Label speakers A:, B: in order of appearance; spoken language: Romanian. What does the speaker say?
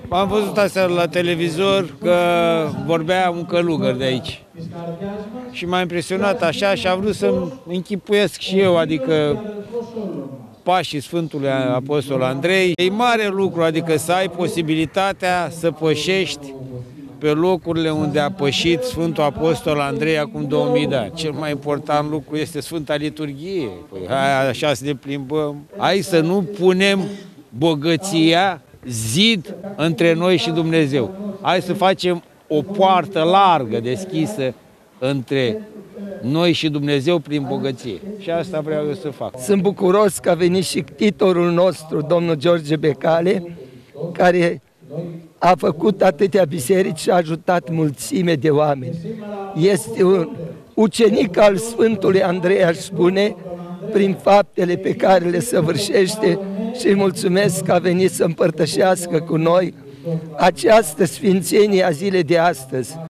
A: Am văzut aseară la televizor că vorbea un călugăr de aici. Și m-a impresionat așa și am vrut să-mi închipuiesc și eu, adică pașii Sfântului Apostol Andrei. E mare lucru, adică să ai posibilitatea să pășești pe locurile unde a pășit Sfântul Apostol Andrei acum 2000 de ani. Cel mai important lucru este Sfânta Liturghie. Păi, hai așa să ne plimbăm. Hai să nu punem bogăția zid între noi și Dumnezeu. Hai să facem o poartă largă, deschisă între noi și Dumnezeu prin bogăție. Și asta vreau eu să fac.
B: Sunt bucuros că a venit și titorul nostru, domnul George Becale, care a făcut atâtea biserici și a ajutat mulțime de oameni. Este un ucenic al Sfântului Andrei, aș spune, prin faptele pe care le săvârșește, și îi mulțumesc că a venit să împărtășească cu noi această sfințenie a zilei de astăzi.